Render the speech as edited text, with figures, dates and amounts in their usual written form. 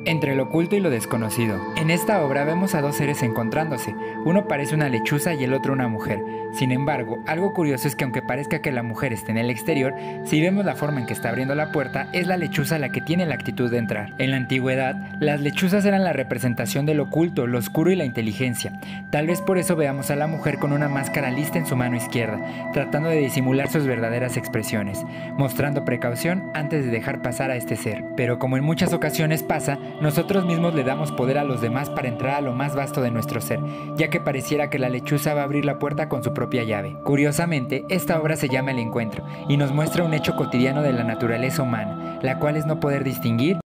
Entre lo oculto y lo desconocido. En esta obra vemos a dos seres encontrándose. Uno parece una lechuza y el otro una mujer. Sin embargo, algo curioso es que aunque parezca que la mujer esté en el exterior, si vemos la forma en que está abriendo la puerta, es la lechuza la que tiene la actitud de entrar. En la antigüedad, las lechuzas eran la representación del oculto, lo oscuro y la inteligencia. Tal vez por eso veamos a la mujer con una máscara lista en su mano izquierda, tratando de disimular sus verdaderas expresiones, mostrando precaución antes de dejar pasar a este ser. Pero como en muchas ocasiones pasa, nosotros mismos le damos poder a los demás para entrar a lo más vasto de nuestro ser, ya que pareciera que la lechuza va a abrir la puerta con su propia llave. Curiosamente, esta obra se llama El Encuentro y nos muestra un hecho cotidiano de la naturaleza humana, la cual es no poder distinguir